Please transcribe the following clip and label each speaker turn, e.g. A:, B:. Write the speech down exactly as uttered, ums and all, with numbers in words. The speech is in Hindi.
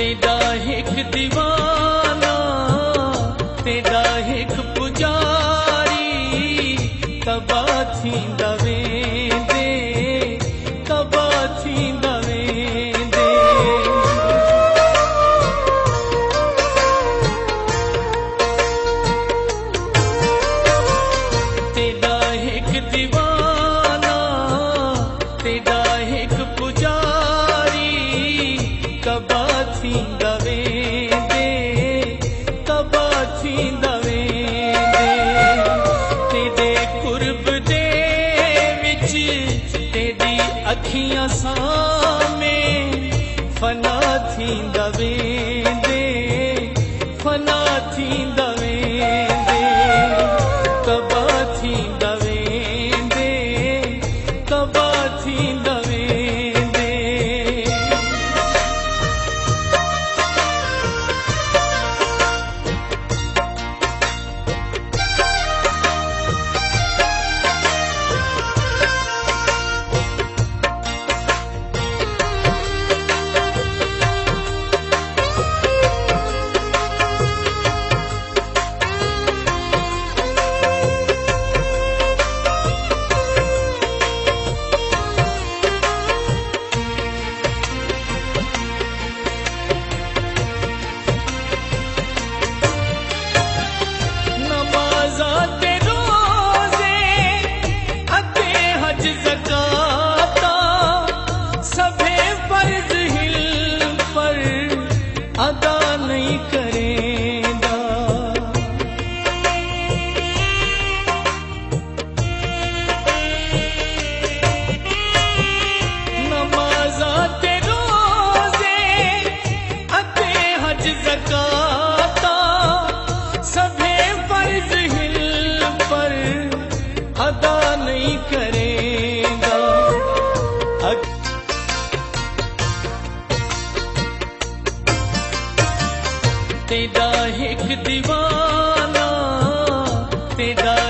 A: तेरा एक दीवाना, तेरा एक पुजारी, कबा थींदा वेंदे, कबा थींदा वेंदे। तेरा एक दीवाना, तेरा एक पुजारी, कबा थींदा वेंदे, कबा थींदा वेंदे। तेरे कुर्ब दे विच तेरी अखियां सामे फना थींदा वेंदे, फना थींदा वेंदे, कबा थींदा वेंदे, कबा थींदा वेंदे। अदा नहीं करेगा नमाज़ा ते रोज़े अते हज ज़काता सभे फर्ज़ हिल पर अदा नहीं करेगा। तेरा एक दीवाना, तेरा